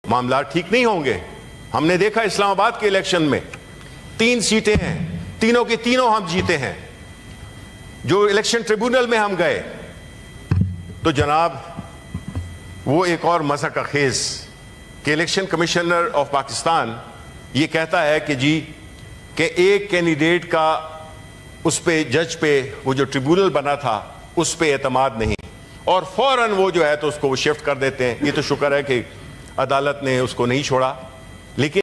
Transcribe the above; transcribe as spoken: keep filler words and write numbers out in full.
मामला ठीक नहीं होंगे। हमने देखा इस्लामाबाद के इलेक्शन में तीन सीटें हैं, तीनों की तीनों हम जीते हैं। जो इलेक्शन ट्रिब्यूनल में हम गए तो जनाब वो एक और मज़ा का खेज कि इलेक्शन कमिश्नर ऑफ पाकिस्तान ये कहता है कि जी कि एक कैंडिडेट का उस पे जज पे वो जो ट्रिब्यूनल बना था उस पे एतमाद नहीं, और फौरन वो जो है तो उसको वो शिफ्ट कर देते हैं। ये तो शुक्र है कि अदालत ने उसको नहीं छोड़ा। लेकिन